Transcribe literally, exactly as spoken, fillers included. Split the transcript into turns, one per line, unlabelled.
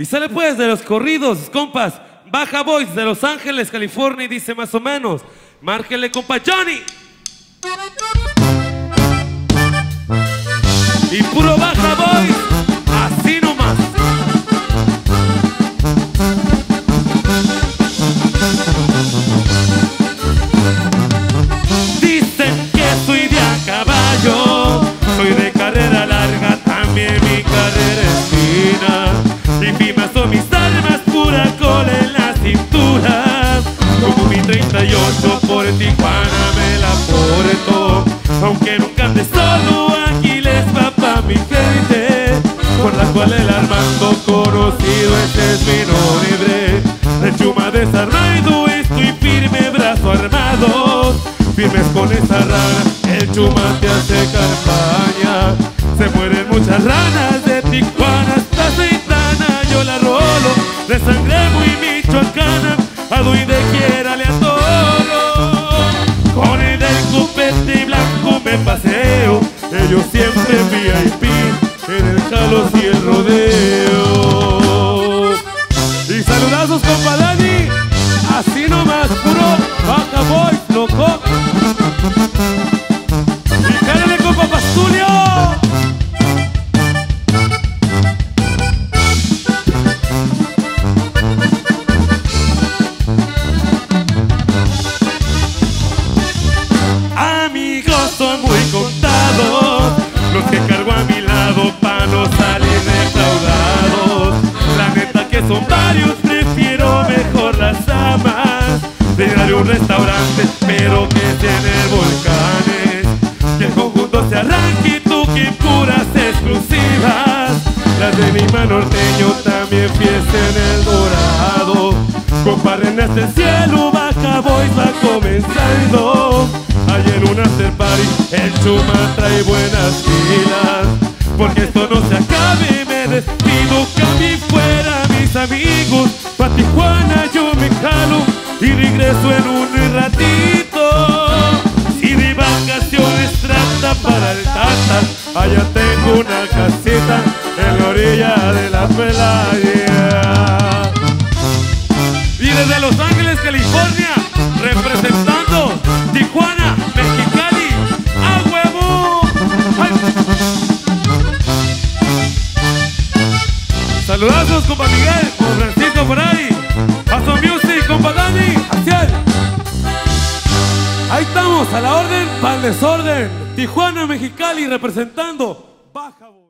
Y sale pues de los corridos, compas. Baja Boys de Los Ángeles, California, y dice más o menos: márquele, compa Johnny. Y puro Baja Boys, así nomás. Dicen que soy de a caballo, soy de carrera larga, también mi carrera es fina. Y firmas son mis armas, pura cola en la cintura. Como mi treinta y ocho por Tijuana me la porto. Aunque nunca ande solo, aquí les va pa' mi gente, por la cual el Armando conocido, este es mi nombre. El Chuma desarmado, estoy firme, brazo armado. Firmes con esa rana, el Chuma te hace campaña. Se mueren muchas ranas de Tijuana hasta Aceitana. Yo la rolo de sangre muy michoacana, a donde quiera le atoro. Con el del copete blanco me paseo, ellos siempre V I P en el Jalos y el rodeo. Y saludazos, compa Dani, así nomás, puro Baja Boys, loco. Y cárale, compa Pastulio. Amigos son muy contados los que cargo a mi lado pa' no salir defraudados. La neta que son varios, prefiero mejor las amas de ir a un restaurante, pero que tiene volcanes. Que el conjunto se arranque y toque puras exclusivas. Las de Lima Norteño también fiesta en el Dorado. Compadre, hasta el cielo, Baja Boys va comenzando. Hay en un after party, el Chuma trae buenas filas. Porque esto no se acabe, me despido, cambio fuera mis amigos. Pa' Tijuana yo me jalo y regreso en un ratito. Si de vacaciones trata para el Tata, allá tengo una casita en la orilla de la playa. Y desde Los Ángeles, California, representando Tijuana, Mexicali, ¡a huevo! ¡Ay! Saludazos, compa Miguel, con Francisco por ahí. Paso Music, compa Dani, hacia él. Ahí estamos, a la orden, para el desorden. Tijuana, Mexicali, representando Baja Boys.